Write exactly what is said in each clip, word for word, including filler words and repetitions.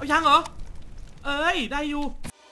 เอายังเหรอเอ้ยได้อยู่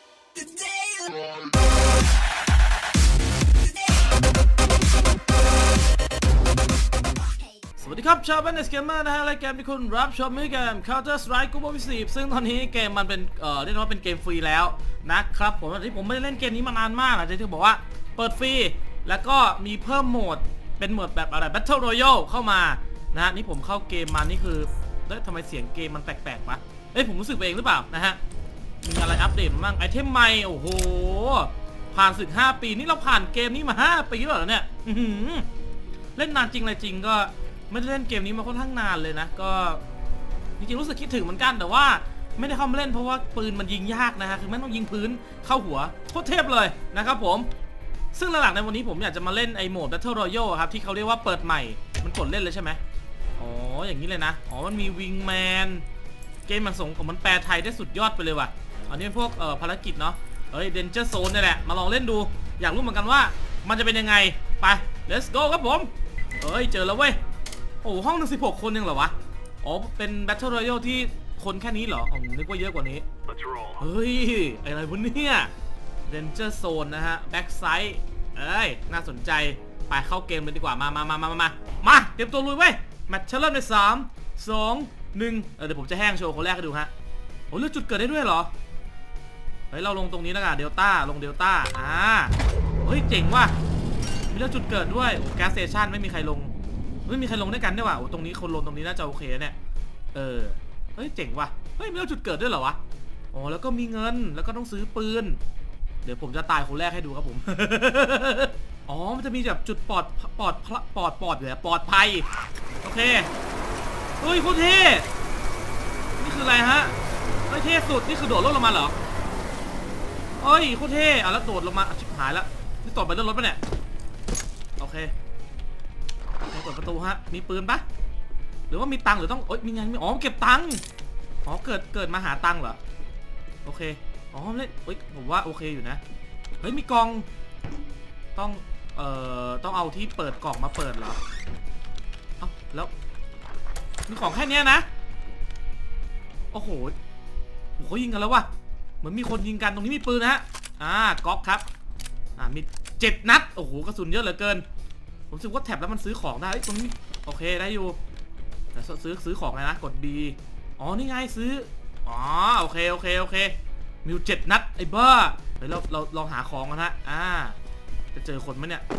สวัสดีครับชาว Bandits Gamer นะฮะรายการที่คุณรับชมมือเกม Counter Strike Global Offensive ซึ่งตอนนี้เกมมันเป็นเอ่อเรียกว่าเป็นเกมฟรีแล้วนะครับผมที่ผมไม่ได้เล่นเกมนี้มานานมากนะที่บอกว่าเปิดฟรีแล้วก็มีเพิ่มโหมดเป็นโหมดแบบอะไร Battle Royale เข้ามานะนี่ผมเข้าเกมมานี่คือเอ๊ะทำไมเสียงเกมมันแปลกๆปะเอ้ยผมรู้สึกเองหรือเปล่านะฮะมีอะไรอัปเดตบ้างไอเทมใหม่โอ้โหผ่านศึกห้าปีนี่เราผ่านเกมนี้มาห้าปีแล้วเหรอเนี่ยเล่นนานจริงอะไรจริงก็ไม่ได้เล่นเกมนี้มาค่อนข้างนานเลยนะก็จริงๆรู้สึกคิดถึงเหมือนกันแต่ว่าไม่ได้เข้ามาเล่นเพราะว่าปืนมันยิงยากนะฮะคือไม่ต้องยิงพื้นเข้าหัวโคตรเทพเลยนะครับผมซึ่งหลักๆในวันนี้ผมอยากจะมาเล่นไอโหมด Battle Royale ครับที่เขาเรียกว่าเปิดใหม่มันกดเล่นเลยใช่ไหมอ๋ออย่างนี้เลยนะอ๋อมันมีวิงแมนเกมมันส่งของมันแปลไทยได้สุดยอดไปเลยว่ะอันนี้เป็นพวกเอ่อภารกิจเนาะเฮ้ย Danger Zone นี่แหละมาลองเล่นดูอยากรู้เหมือนกันว่ามันจะเป็นยังไงไป let's go ครับผมเฮ้ยเจอแล้วเว้ยโอ้ห้องหนึ่งสิบหกคนยังเหรอวะอ๋อเป็น Battle Royale ที่คนแค่นี้เหรออ๋อนึกว่าเยอะกว่านี้เฮ้ยอะไรวะเนี่ย Danger Zone นะฮะ Backside เอ้ยน่าสนใจไปเข้าเกมเลยดีกว่ามามามามามามามาเตรียมตัวลุยเว้ยแมตช์เริ่มในสามสองหนึ่งเดี๋ยวผมจะแห้งโชว์คนแรกให้ดูฮะโอ้เลือกจุดเกิดได้ด้วยเหรอเฮ้ยเราลงตรงนี้แล้วกันเดลต้าลงเดลต้าอ่าเฮ้ยเจ๋งว่ะมีเลือกจุดเกิดด้วยโอ้แก๊สสเตชันไม่มีใครลงไม่มีใครลงด้วยกันด้วยว่ะโอ้ตรงนี้คนลงตรงนี้น่าจะโอเคเนี่ยเออเฮ้ยเจ๋งว่ะเฮ้ยมีเลือกจุดเกิดด้วยเหรอวะอ๋อแล้วก็มีเงินแล้วก็ต้องซื้อปืนเดี๋ยวผมจะตายคนแรกให้ดูครับผม อ๋อมันจะมีแบบจุดปลอดปลอดปลอดปลอดเหรอปลอดภัยโอเคเฮ้ยโคตรเท่นี่คืออะไรฮะเฮ้ยเท่สุดนี่คือโดดรถลงมาเหรอเฮ้ยโคตรเท่อ่ะแล้วโดดลงมาชิบหายแล้วนี่ต่อไปเลื่อนรถปะเนี่ยโอเคเปิดประตูฮะมีปืนปะหรือว่ามีตังค์หรือต้องโอ๊ยมีเงินมีอ๋อเก็บตังค์อ๋อเกิดเกิดมาหาตังค์เหรอโอเคอ๋อเล่นเฮ้ยผมว่าโอเคอยู่นะเฮ้ยมีกล่องต้องเอ่อต้องเอาที่เปิดกล่องมาเปิดเหรอเอ้าแล้วมีของแค่นี้นะโอ้โหเขายิงกันแล้ววะเหมือนมีคนยิงกันตรงนี้มีปืนนะฮะอ่าก๊อกครับอ่ามีเจ็ดนัดโอ้โหกระสุนเยอะเหลือเกินผมรู้สึกว่าแท็บแล้วมันซื้อของได้ตรงนี้โอเคได้อยู่แต่ซื้อซื้อของไงนะกด B อ๋อนี่ไงซื้ออ๋อโอเคโอเคโอเคมีเจ็ดนัดไอ้บ้าเดี๋ยวเราเราลองหาของกันฮะอ่าจะเจอคนไหมเนี่ย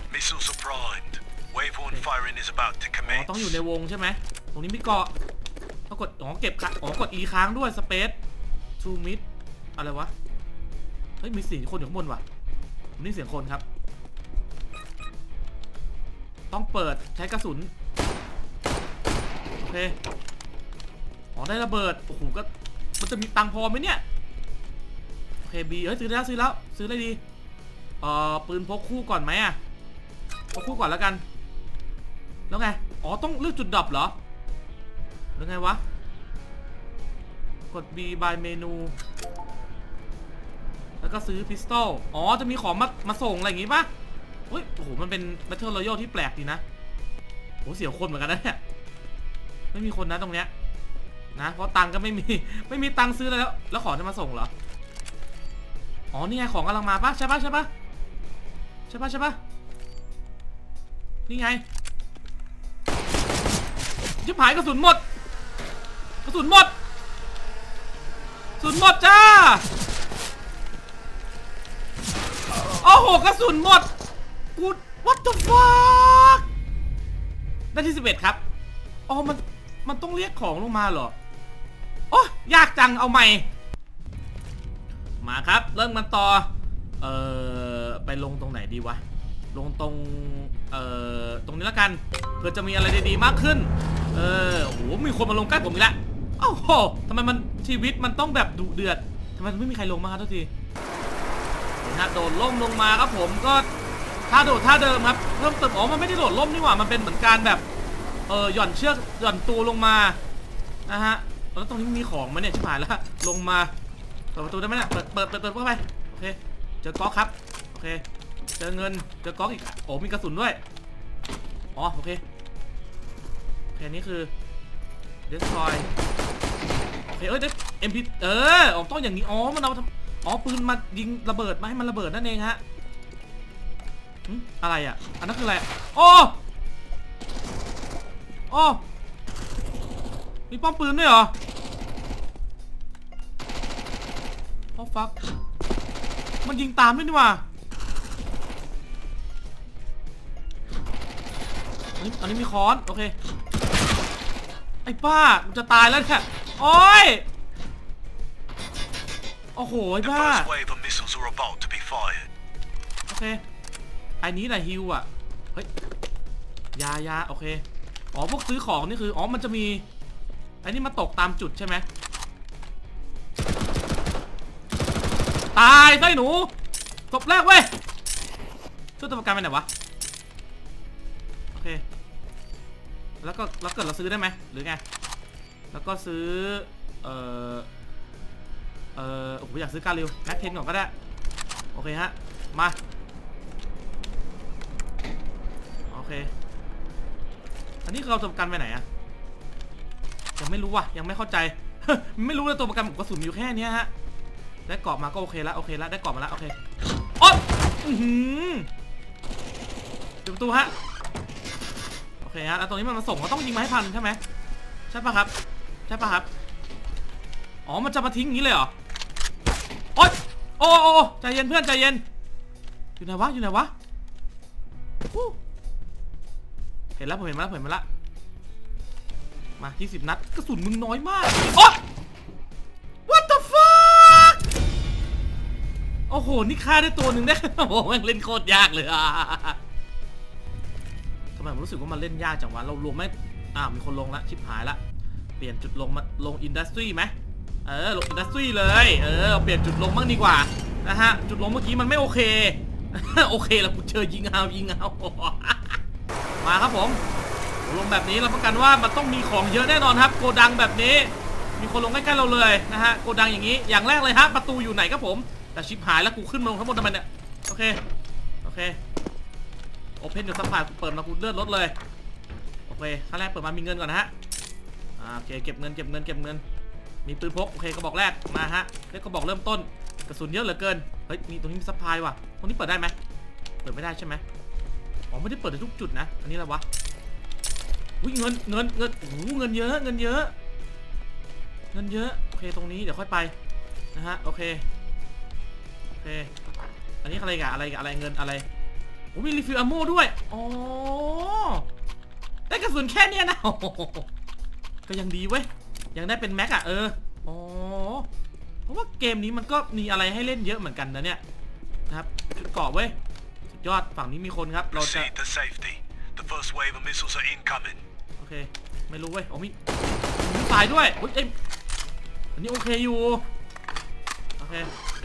ต้องอยู่ในวงใช่ไหมตรงนี้มีเกาะต้องกดอ๋อเก็บอ๋อกด E ค้างด้วย Space to mid อะไรวะเฮ้ยมีเสียงคนอยู่ข้างบนว่ะนี่เสียงคนครับต้องเปิดใช้กระสุนโอเคอ๋อได้ระเบิดโอ้โหก็มันจะมีตังพอไหมเนี่ยโอเคบีเฮ้ยซื้อแล้วซื้อแล้วซื้ออะไรดีเอ่อปืนพกคู่ก่อนไหมอะพกคู่ก่อนแล้วกันแล้วไงอ๋อต้องเลือกจุดดับเหรอหรือไงวะกด B by เมนูแล้วก็ซื้อพิสตอลอ๋อจะมีของมามาส่งอะไรอย่างงี้ปะเฮ้ยโอ้โหมันเป็น Battle Royale ที่แปลกดีนะโหเสียวคนเหมือนกันนะเนี่ยไม่มีคนนะตรงเนี้ยนะเพราะตังก็ไม่มีไม่มีตังซื้อแล้วแล้วของจะมาส่งเหรออ๋อนี่ไงของกำลังมาปะใช่ปะใช่ปะใช่ปะใช่ปะนี่ไงชิบหายกระสุนหมดกระสุนหมดกระสุนหมดจ้าโอ้โหกระสุนหมดกู what the fuck ได้ที่สิบเอ็ดครับอ๋อมันมันต้องเรียกของลงมาเหรอโอ้ยากจังเอาใหม่มาครับเริ่มกันต่อเอ่อไปลงตรงไหนดีวะลงตรงเอ่อตรงนี้แล้วกันเพื่อจะมีอะไรดีๆมากขึ้นเออโอ้โหมีคนมาลงใกล้ผมอีกแล้วโอ้โหทำไมมันชีวิตมันต้องแบบดุเดือดทำไมไม่มีใครลงมาครับทุกทีนะโดดล่มลงมาครับผมก็ท่าโดดท่าเดิมครับเพิ่มเติมอ๋อมันไม่ได้โดดล่มนี่หว่ามันเป็นเหมือนการแบบเออหย่อนเชือกหย่อนตัวลงมานะฮะแล้วตรงนี้มีของไหมเนี่ยชิบหายแล้วลงมาเปิดประตูได้ไหมเนี่ยเปิดเปิดเปิดเปิดเข้าไปโอเคเจอก๊อกครับโอเคเจอเงินเจอก๊อกอีกโอ้มีกระสุนด้วยอ๋อโอเคโอเคนี่คือเดสทรอยโอเคเอ้ยได้เอ็มพีเออออกต้องอย่างนี้อ๋อมันเอาอ๋อปืนมายิงระเบิดมาให้มันระเบิดนั่นเองฮะอะไรอ่ะอันนั้นคืออะไรโอ้โอ้มีป้อมปืนด้วยเหรอโอ้ฟักมันยิงตามด้วยนี่ว่าอันนี้มีค้อนโอเคไอ้ป้ามันจะตายแล้วเนี่ยโอ้ยโอ้โหไอ้ป้าโอเคไอ้นี้แหละฮิวอ่ะเฮ้ยยายาโอเคอ๋อพวกซื้อของนี่คืออ๋อมันจะมีไอ้นี่มาตกตามจุดใช่ไหมตายไส้หนูศพแรกเว้ยช่วยตัวประกันไปไหนวะโอเคแล้วก็แล้วเกิดเราซื้อได้ไหมหรือไงแล้วก็ซื้อเอ่อเอ่อผมอยากซื้อการิวแม็กเทนก่อนก็ได้โอเคฮะมาโอเคอันนี้เราตัวประกันไปไหนอะยังไม่รู้ว่ะยังไม่เข้าใจ ไม่รู้เลยตัวประกันผมกระสุนอยู่แค่นี้ฮะได้เกาะมาก็โอเคแล้วโอเคแล้วได้เกาะมาแล้วโอเคโอ๊ยอือหือปิดประตูฮะโอเคฮะแล้วตรงนี้มันมาส่งก็ต้องยิงมาให้พันใช่ไหมใช่ปะครับใช่ปะครับอ๋อมันจะมาทิ้งอย่างนี้เลยเหรอโอ๊ยโอ้โอ้ใจเย็นเพื่อนใจเย็นอยู่ไหนวะอยู่ไหนวะเห็นแล้วผมเห็นมาแล้วผมเห็นมาแล้วมายี่สิบนัดกระสุนมึงน้อยมากโอ๊ย what the fuck โอ้โหนี่ฆ่าได้ตัวหนึ่งได้โอ้โหแม่งเล่นโคตรยากเลยอะทำไมผมรู้สึกว่ามันเล่นยากจังวะเรารวมไม่อ่ามีคนลงละชิบหายละเปลี่ยนจุดลงมาลงอินดัสทรีไหมเออลงอินดัสทรีเลยเออเปลี่ยนจุดลงบ้างดีกว่านะฮะจุดลงเมื่อกี้มันไม่โอเคโอเคแล้วกูเจอยิงเอายิงเอามาครับผมลงแบบนี้เราประกันว่ามันต้องมีของเยอะแน่นอนครับโกดังแบบนี้มีคนลงใกล้ๆเราเลยนะฮะโกดังอย่างนี้อย่างแรกเลยฮะประตูอยู่ไหนครับผมแต่ชิบหายแล้วกูขึ้นมาลงข้างบนทำไมเนี่ยโอเคโอเคโอเพนเดี๋ยวสัมผัสเปิดมากูเลื่อนรถเลยโอเคขั้นแรกเปิดมามีเงินก่อนนะฮะโอเคเก็บเงินเก็บเงินเก็บเงินมีปืนพกโอเคกระบอกแรกมาฮะเลขกระบอกเริ่มต้นกระสุนเยอะเหลือเกินเฮ้ยมีตรงนี้มีซัพพลายว่ะตรงนี้เปิดได้ไหมเปิดไม่ได้ใช่ไหมอ๋อไม่ได้เปิดในทุกจุดนะอันนี้อะไรวะอุ้ยเงินเงินเงินโอ้โหเงินเยอะเงินเยอะเงินเยอะโอเคตรงนี้เดี๋ยวค่อยไปนะฮะโอเคโอเคอันนี้อะไรกันอะไรกันอะไรเงินอะไรโอ้มีรีฟิลอัมโม่ด้วยอ๋อได้กระสุนแค่นี้นะก็ยังดีเว้ยยังได้เป็นแม็กอะเอออ๋อเพราะว่าเกมนี้มันก็มีอะไรให้เล่นเยอะเหมือนกันนะเนี่ยนะครับชุดเกาะเว้ยสุดยอดฝั่งนี้มีคนครับเราจะโอเคไม่รู้เว้ยโอ้มีมีสายด้วยอุ้ยเอ้ยอันนี้โอเคอยู่โอเค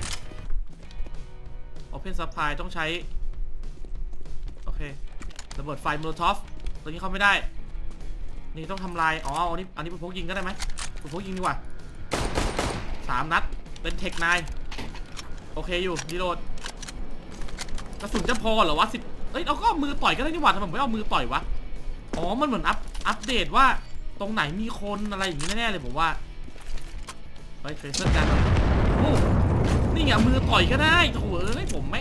โอเพนซัพพลายต้องใช้โอเคระเบิดไฟโมโลทอฟตัวนี้เข้าไม่ได้นี่ต้องทำลายอ๋ออันนี้อันนี้เป็นพกยิงก็ได้ไหมเป็นพกยิงดีกว่าสามนัดเป็นเทคไนน์โอเคอยู่ดีโหลดกระสุนจะพอเหรอวะสิบเอ้ยเราก็เอามือต่อยก็ได้นี่หว่าทำไมไม่เอามือต่อยวะอ๋อมันเหมือนอัพอัปเดตว่าตรงไหนมีคนอะไรอย่างนี้แน่ๆเลยผมว่าไปเทรเซอร์กันโอ้นี่ไงมือต่อยก็ได้โถ่เอ้ยผมแม่ง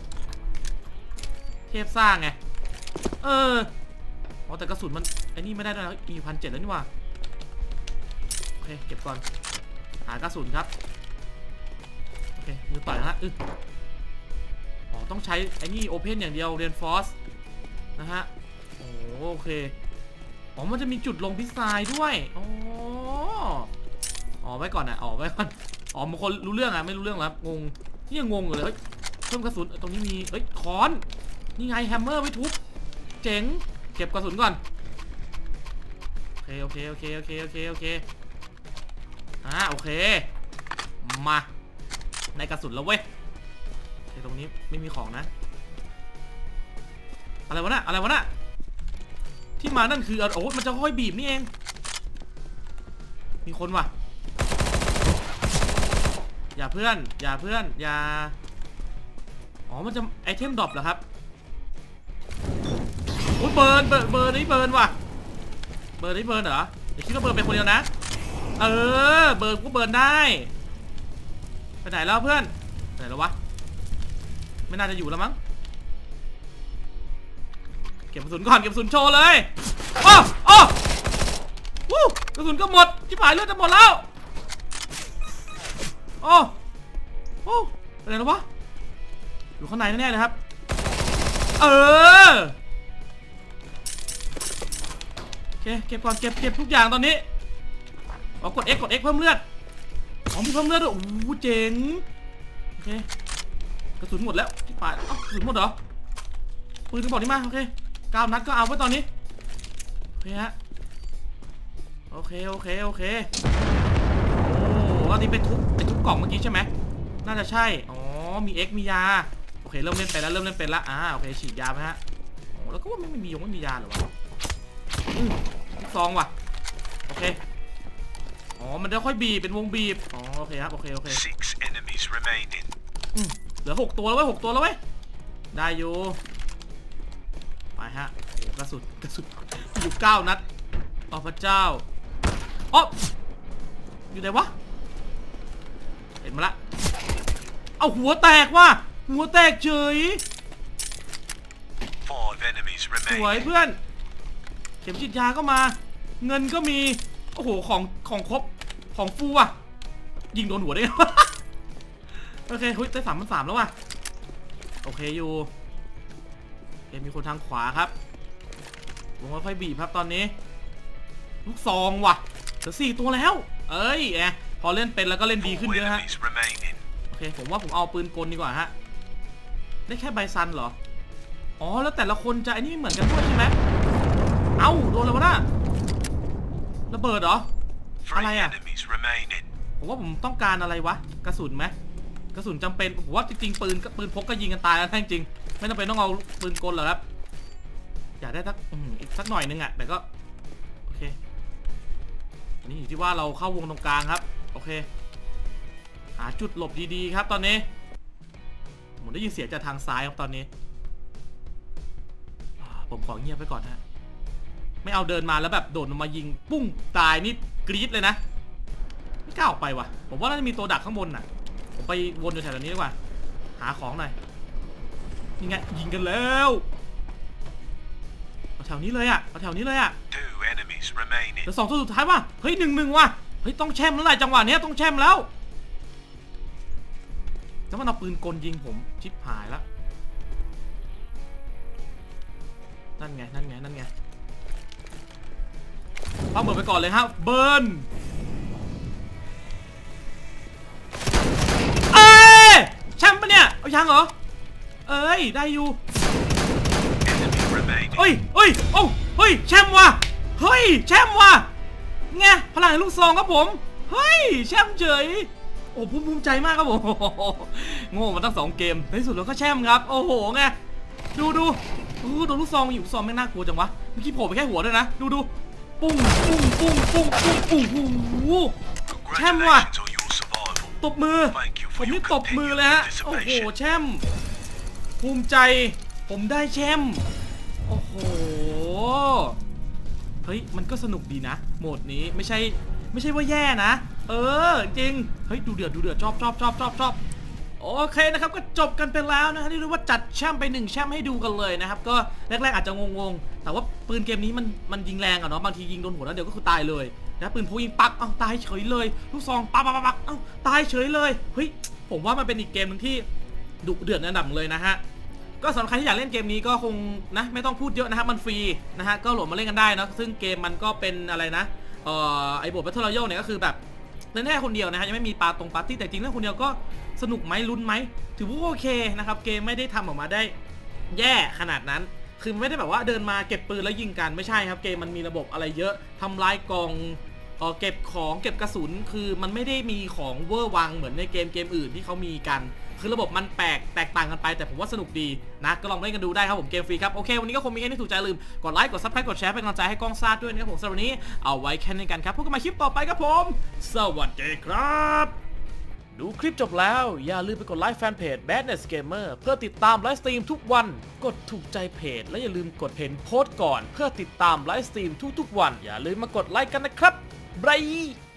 เทพสร้างไงเอออ๋อแต่กระสุนมันไอ้นี่ไม่ได้ด้วยนะมีพันเจ็ดแล้วนี่ว่าโอเคเก็บก่อนหากระสุนครับโอเคมือต่อยนะฮะอึอ๋อต้องใช้ไอ้นี่โอเพนอย่างเดียวเรียนฟอสนะฮะโอเคอ๋อมันจะมีจุดลงพิซซ่าด้วยอ๋ออ๋อไว้ก่อนนะอ๋อไว้ก่อนอ๋อบางคนรู้เรื่องอะไม่รู้เรื่องแล้วงงนี่ยังงงอยู่เลยเพิ่มกระสุนตรงนี้มีเอ้ยค้อนนี่ไงแฮมเมอร์ไว้ทุบเจ๋งเก็บกระสุนก่อนโอเคโอเคโอเคโอเคโอเคโอเคอ่าโอเคมาในกระสุนแล้วเว้ยตรงนี้ไม่มีของนะอะไรวะน่ะอะไรวะน่ะที่มานั่นคือโอ้มันจะค่อยบีบนี่เองมีคนว่ะอย่าเพื่อนอย่าเพื่อนอย่าอ๋อมันจะไอเทมดรอปเหรอครับโอ้ยเบิร์นเบิร์นเบิร์นนี่เบิร์นว่ะเบิร์นนี่เบิร์นเหรออย่าคิดว่าเบิร์นเป็นคนเดียวนะเออเบิร์นก็เบิร์นได้ไปไหนแล้วเพื่อนไปไหนแล้ววะไม่น่าจะอยู่แล้วมั้งเก็บกระสุนก่อนเก็บกระสุนโชว์เลยโอ้โอ้วู้กระสุนก็หมดที่ผายเลือดจะหมดแล้วโอ้โอ้ไปไหนแล้ววะอยู่ข้างในแน่ๆเลยครับเออโอเคเก็บก่อนเก็บเก็บทุกอย่างตอนนี้อ๋อกด X กด X เพิ่มเลือดอ๋อมีเพิ่มเลือดด้วยโอ้โหเจ๋งโอเคกระสุนหมดแล้วที่ปลายเอ้ากระสุนหมดเหรอปืนกระบอกนี้มาโอเคเก้านัดก็เอาไว้ตอนนี้โอเคฮะโอเคโอเคโอเคโอ้แล้วนี่ไปทุบไปทุบกล่องเมื่อกี้ใช่ไหมน่าจะใช่อ๋อมี X มียาโอเคเริ่มเล่นเป็นแล้วเริ่มเล่นเป็นแล้วอ่าโอเคฉีดยาไหมฮะโอ้แล้วก็ว่าไม่มียงไม่มียาหรอวะอืมซองว่ะโอเคอ๋อมันจะค่อยบีบเป็นวงบีบอ๋อโอเคครับโอเคโอเคอืมเหลือหกตัวแล้วเว้ยหกตัวแล้วเว้ยได้อยู่ไปฮะโอ้กระสุนกระสุนอยู่เก้านัดอ๋อพระเจ้าอ๋ออยู่ไหนวะเห็นมาละเอาหัวแตกว่ะหัวแตกเฉยสวยเพื่อนเข็มฉีดยาก็มาเงินก็มีโอ้โหของของครบของฟูอ่ะยิงโดนหัวได้โอเคเฮ้ยได้สามพันสามแล้วว่ะโอเคอยู่เกมมีคนทางขวาครับวงค่อยๆบีบครับตอนนี้ลูกซองว่ะเหลือสี่ตัวแล้วเอ้ยแอะพอเล่นเป็นแล้วก็เล่นดีขึ้นเยอะฮะโอเคผมว่าผมเอาปืนกลดีกว่าฮะได้แค่ใบซันเหรออ๋อแล้วแต่ละคนจะไอ้นี่เหมือนกันด้วยใช่ไหมเอ้าโดนอะไรวะน่ะระเบิดเหรออะไรอ่ะผมว่าผมต้องการอะไรวะกระสุนไหมกระสุนจำเป็นผมว่าจริงๆปืนปืนพกก็ยิงกันตายแล้วจริงๆไม่จำเป็นต้องเอาปืนกลหรอกครับอยากได้สักอีกสักหน่อยนึงอ่ะแต่ก็โอเคนี่อยู่ที่ว่าเราเข้าวงตรงกลางครับโอเคหาจุดหลบดีๆครับตอนนี้ผมได้ยินเสียงจากทางซ้ายครับตอนนี้ผมขอเงียบไปก่อนฮะไม่เอาเดินมาแล้วแบบโดดลงมายิงปุ้งตายนี่กรี๊ดเลยนะไม่กล้าออกไปว่ะผมว่าน่าจะมีตัวดักข้างบนน่ะผมไปวนอยู่แถวนี้ดีกว่าหาของหน่อยยังไงยิงกันแล้วเอาแถวนี้เลยอ่ะเอาแถวนี้เลยอ่ะเหลือสองตัวสุดท้ายว่ะเฮ้ยหนึ่งหนึ่งว่ะเฮ้ยต้องแช่มแล้วแหละจังหวะนี้ต้องแช่มแล้วจะมันเอาปืนกลยิงผมชิบหายแล้วนั่นไงนั่นไงนั่นไงเอาเบิร์นไปก่อนเลยฮะเบิร์นเอ้ยแชมป์ปะเนี่ยเอายังเหรอเอ้ยได้อยู่เฮ้ยเฮ้ยโอ้เฮ้ยแชมป์ว่ะเฮ้ยแชมป์ว่ะไงพลังลูกซองครับผมเฮ้ยแชมป์เฉยโอ้ภูมิใจมากครับผมโง่มาตั้งสองเกมในที่สุดเราก็แชมป์ครับโอ้โหไงดูดูดูดูลูกซองอยู่ลูกซองไม่น่ากลัวจังวะเมื่อกี้โผล่ไปแค่หัวด้วยนะดูดูปุ้งปุ้งปุ้งปุ้งปุ้งปุ้งโอ้โหแชมป์ว่ะตบมือผมนี่ตบมือเลยฮะโอ้โหแชมป์ภูมิใจผมได้แชมป์โอ้โหเฮ้ยมันก็สนุกดีนะโหมดนี้ไม่ใช่ไม่ใช่ว่าแย่นะเออจริงเฮ้ยดูเดือดดูเดือดชอบชอบชอบชอบชอบโอเคนะครับก็จบกันไปแล้วนะฮะที่รู้ว่าจัดแชมป์ไปหนึ่งแชมป์ให้ดูกันเลยนะครับก็แรกๆอาจจะงงๆแต่ว่าปืนเกมนี้มันมันยิงแรงอะเนาะบางทียิงโดนหัวแล้วเดี๋ยวก็คือตายเลยนะปืนพกยิงปักเอ้าตายเฉยเลยลูกซองปักปักปักเอ้าตายเฉยเลยเฮ้ยผมว่ามันเป็นอีกเกมนึงที่ดุเดือดในระดับเลยนะฮะก็สำหรับใครที่อยากเล่นเกมนี้ก็คงนะไม่ต้องพูดเยอะนะครับมันฟรีนะฮะก็โหลดมาเล่นกันได้นะซึ่งเกมมันก็เป็นอะไรนะเอ่อไอ้บท Battle Royale เนี่ยก็คือแบบเล่นแค่คนเดียวนะฮะยังไม่มีปาตรงปาร์ตี้แต่จริงเล่นคนเดียวก็สนุกไหมลุ้นไหมถือว่าโอเคนะครับเกมไม่ได้ทำออกมาได้แย่ขนาดนั้นคือไม่ได้แบบว่าเดินมาเก็บปืนแล้วยิงกันไม่ใช่ครับเกมมันมีระบบอะไรเยอะทำลายกล่องเออเก็บของเก็บกระสุนคือมันไม่ได้มีของเวอร์วังเหมือนในเกมเกมอื่นที่เขามีกันคือระบบมันแปลกแตกต่างกันไปแต่ผมว่าสนุกดีนะก็ลองเล่นกันดูได้ครับผมเกมฟรีครับโอเควันนี้ก็คงมีแค่นี้ถูกใจลืมกดไลค์กดซับสไครป์กดแชร์เป็นกำลังใจให้กล้องซ่าด้วยนะครับผมสำหรับวันนี้เอาไว้แค่นี้กันครับพบกันใหม่คลิปต่อไปครับผมสวัสดีครับดูคลิปจบแล้วอย่าลืมไปกดไลค์แฟนเพจ Badness Gamer เพื่อติดตามไลฟ์สตรีมทุกวันกดถูกใจเพจและอย่าลืมกดเห็นโพสต์ก่อนเพื่อติดตามไลฟ์สตรีมทุกๆวันอย่าลืมมากดไลค์กันนะครับบาย